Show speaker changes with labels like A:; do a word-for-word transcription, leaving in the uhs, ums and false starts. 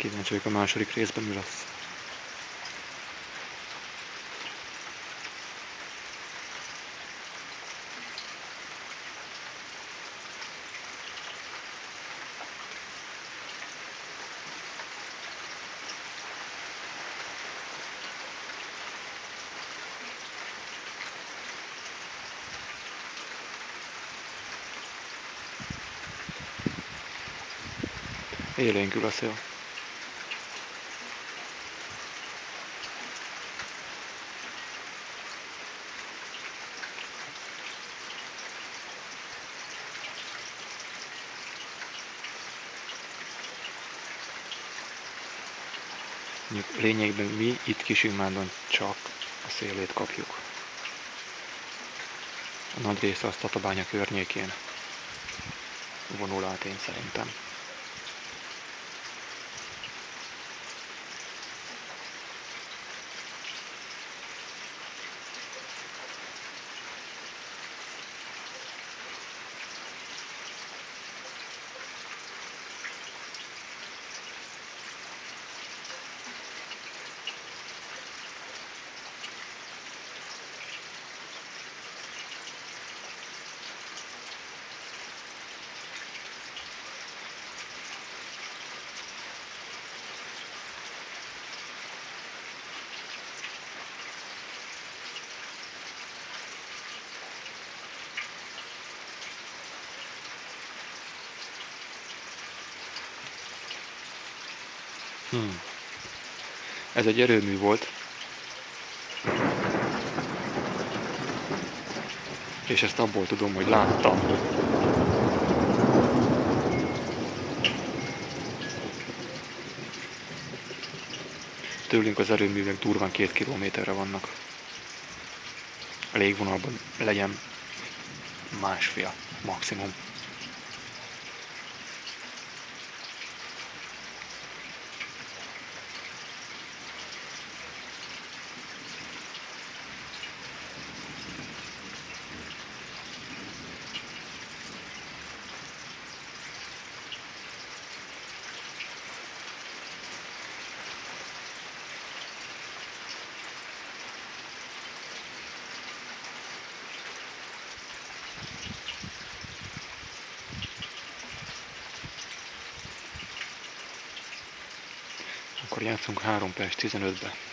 A: Kíváncsi vagyok a második részben mi lesz. Élénkül a szél. Lényegben mi itt Kisimmándon csak a szélét kapjuk. A nagy része az Tatabánya környékén vonul át, én szerintem. Hmm. Ez egy erőmű volt, és ezt abból tudom, hogy láttam. Tőlünk az erőművek durván két kilométerre vannak. A légvonalban legyen másfél maximum. Akkor játszunk három perc tizenötbe.